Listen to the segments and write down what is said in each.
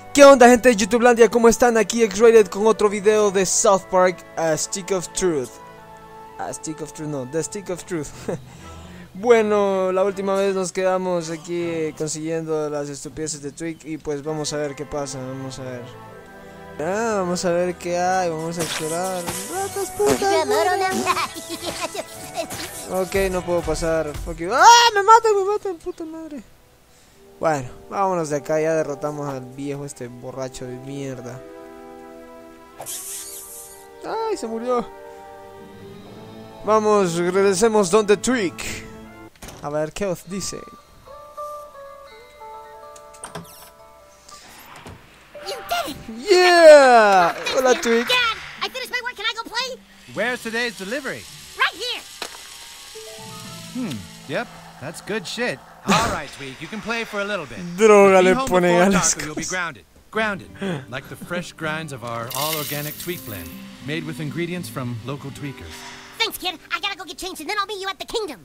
¿Qué onda, gente de YouTubelandia? ¿Cómo están? Aquí X-Rated con otro video de South Park, A Stick of Truth. A Stick of Truth, no, The Stick of Truth. Bueno, la última vez nos quedamos aquí consiguiendo las estupideces de Twig y pues vamos a ver qué pasa, vamos a ver. Vamos a ver qué hay, vamos a explorar. ¡Ratas putas! Ok, no puedo pasar. Fuck you. ¡Ah! Me matan, puta madre. Bueno, vámonos de acá, ya derrotamos al viejo este borracho de mierda. ¡Ay, se murió! Vamos, regresemos donde Twig. A ver qué os dice. Yeah! Hola, Twig. Dad, I finished my work. Can I go play? Where's today's delivery? Right here. Yep, that's good shit. All right, Tweak, you can play for a little bit. Droga Be le home ponen before a las dark or you'll be cosas. grounded. Grounded, like the fresh grinds of our all-organic Tweak blend, made with ingredients from local tweakers. Thanks, kid. I gotta go get changed, and then I'll meet you at the kingdom.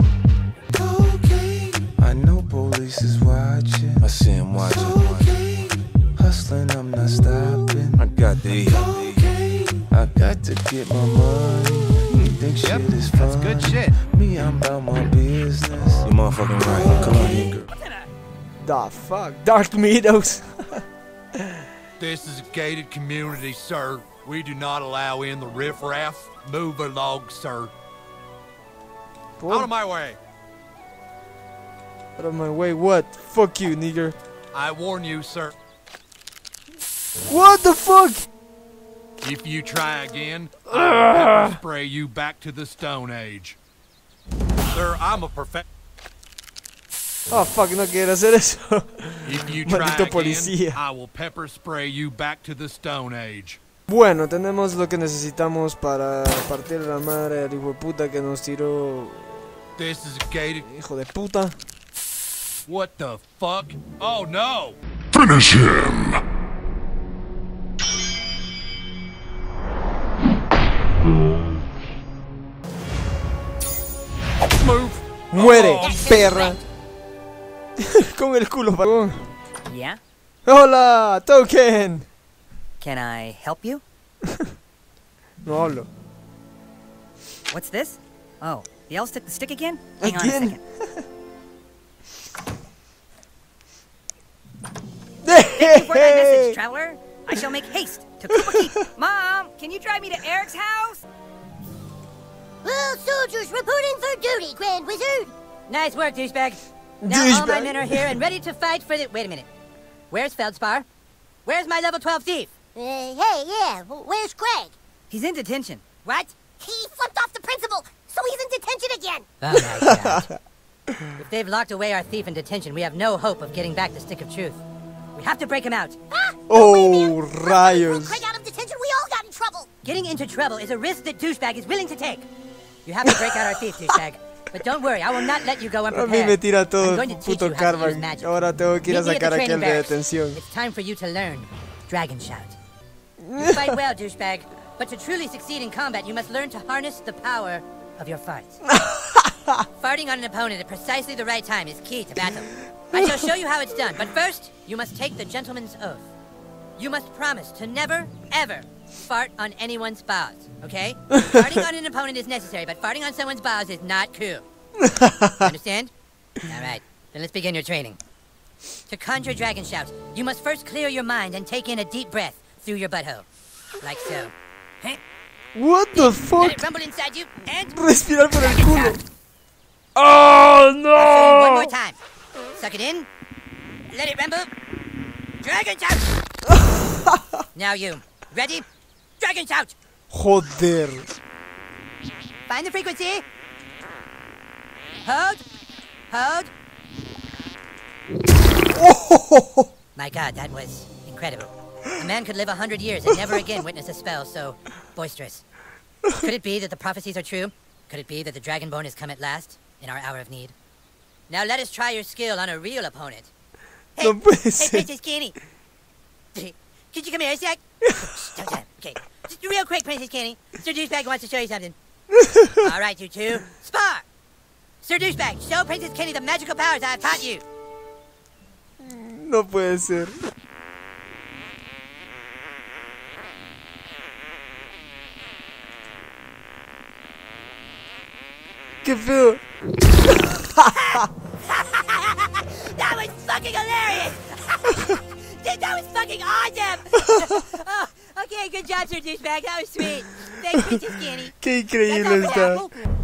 I know police is watching. I see him watching. Hustling, I'm not stopping. I got the I got to get my money. You think Yep, shit is fun? that's good shit. Me, I'm about my business. You motherfucking right. Come on here, girl. The fuck? Dark Meadows. This is a gated community, sir. We do not allow in the riffraff. Move along, sir. Out of my way. Out of my way, what? Fuck you, nigger. I warn you, sir. What the fuck? If you try again, I'll pepper spray you back to the Stone Age. Sir, I'm a perfect. Oh fuck, no quiero hacer eso. If you try Maldito again, policía. I will pepper spray you back to the Stone Age. Bueno, tenemos lo que necesitamos para partir la madre al hijo de puta que nos tiró. This is a gated. Hijo de puta. What the fuck? Oh no! Finish him! Move! Muere, Oh. perra. Con el culo para. Yeah? Hola, Token. Can I help you? No hablo. What's this? Oh, the L stick the stick again? Hang on a Again? second. For thy message, traveler. I shall make haste to Cooper Keep. Mom, can you drive me to Eric's house? Well, soldiers reporting for duty, Grand Wizard. Nice work, douchebag. Now all my Douchebag. men are here and ready to fight for the... Wait a minute. Where's Feldspar? Where's my level 12 thief? Hey, yeah. Where's Greg? He's in detention. What? He flipped off the principal, so he's in detention again. Oh my god. If they've locked away our thief in detention, we have no hope of getting back the Stick of Truth. We have to break him out. Ah, Oh, Pulled rayos. Craig out of detention, we all got in trouble. Getting into trouble is a risk that douchebag is willing to take. You have to break out our thief, douchebag. But don't worry, I will not let you go A mí unprepared. me tira todo I'm going to teach puto you how to karma. use magic. Ahora tengo que ir a Meet me at sacar the a training aquel de barracks. detención. It's time for you to learn Dragon Shout. You fight well, douchebag, but to truly succeed in combat, you must learn to harness the power of your farts. Farting on an opponent at precisely the right time is key to battle. I shall show you how it's done, but first, you must take the gentleman's oath. You must promise to never, ever fart on anyone's balls, okay? Farting on an opponent is necessary, but farting on someone's balls is not cool. Understand? All right, then let's begin your training. To conjure Dragon Shout, you must first clear your mind and take in a deep breath through your butthole. Like so. Huh? What the Let fuck? it rumble inside you, and... Respirar por el Dragon culo. Shout. Oh I'll show you one more no. time. Suck it in. Let it rumble. Dragon Shout! Now you. Ready? Dragon Shout! Joder. Find the frequency. Hold. Hold. Oh. My god, that was incredible. A man could live 100 years and never again witness a spell so boisterous. Could it be that the prophecies are true? Could it be that the Dragonborn has come at last, in our hour of need? Now let us try your skill on a real opponent. Hey, No puede hey, ser. Princess Kenny. Could you come here a sec? Don't time. Okay. Just real quick, Princess Kenny. Sir Douchebag wants to show you something. All right, you two. Spar! Sir Douchebag, show Princess Kenny the magical powers I have taught you. No puede ser. qué pedo. That was fucking hilarious! Dude, that was fucking awesome! Oh, okay, good job, Sir Douchebag. That was sweet. Thanks, Princess Kenny. Qué increíble está.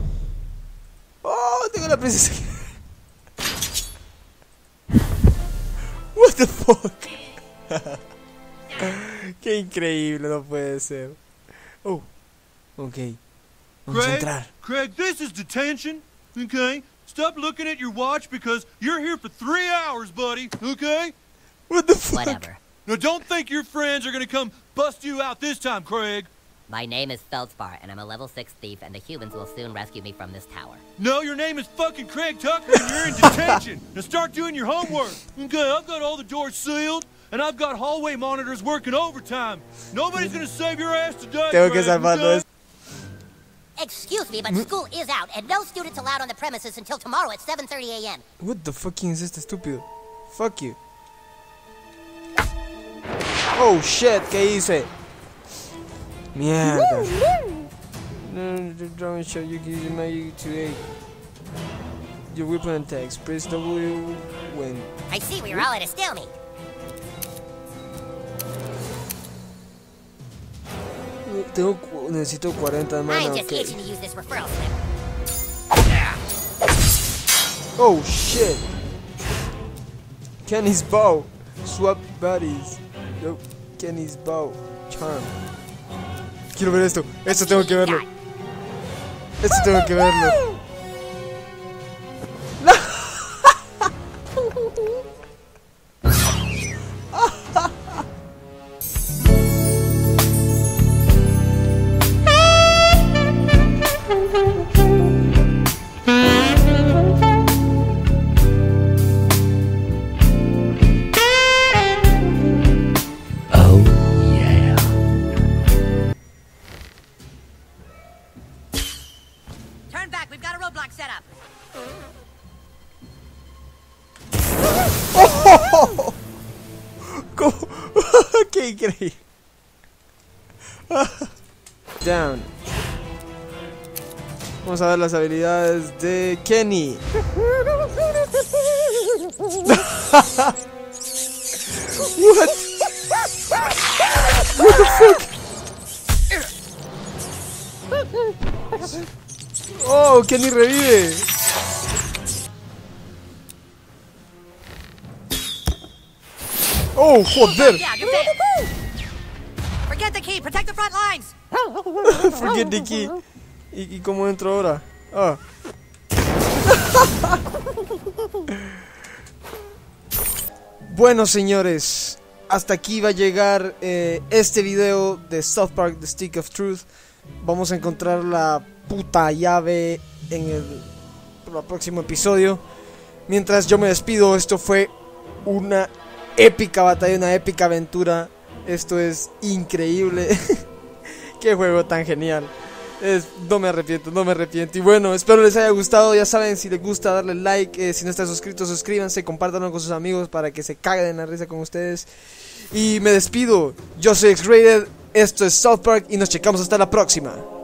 Oh, tengo la princesa. What the fuck? Qué increíble, no puede ser. Oh, ok. Vamos a entrar. Craig, this is detention, okay? Stop looking at your watch because you're here for 3 hours, buddy, okay? What the fuck? Whatever. Now don't think your friends are gonna come bust you out this time, Craig. My name is Feldspar, and I'm a level 6 thief, and the humans will soon rescue me from this tower. No, your name is fucking Craig Tucker, and you're in detention. Now start doing your homework. Okay, I've got all the doors sealed, and I've got hallway monitors working overtime. Nobody's gonna save your ass today, Tengo que Craig, salvarlo. okay? Excuse me, but school is out, and no students allowed on the premises until tomorrow at 7:30 a.m. What the fucking es este estúpido? Fuck you. Oh shit, ¿qué hice? Mierda. No, the drawing show you can use your magic to aid your weapon attacks. Press W when. I see we were all at a stalemate. Necesito 40 I'm mana, just ok. itching to use this referral slip. Oh shit. Kenny's bow. Swap buddies. Yo, Kenny's bow. Charm. Quiero ver esto. Esto tengo que verlo. Esto tengo que verlo. Turn back. We've got a roadblock set up. ¡Oh! ¿Cómo? ¡Qué increíble! Down. Vamos a ver las habilidades de Kenny. What? What the fuck? Oh, Kenny revive. Oh, joder. Yeah, you're big. Forget the key. Protect the front lines. Forget the key. ¿Y cómo entro ahora? Ah. Bueno, señores, hasta aquí va a llegar este video de South Park The Stick of Truth. Vamos a encontrar la puta llave en el próximo episodio. Mientras yo me despido, esto fue una épica batalla, una épica aventura. Esto es increíble. Qué juego tan genial. No me arrepiento, no me arrepiento. Y bueno, espero les haya gustado. Ya saben, si les gusta, darle like. Si no están suscritos, suscríbanse, compártanlo con sus amigos para que se caguen en la risa con ustedes. Y me despido. Yo soy X-Rated, esto es South Park y nos checamos hasta la próxima.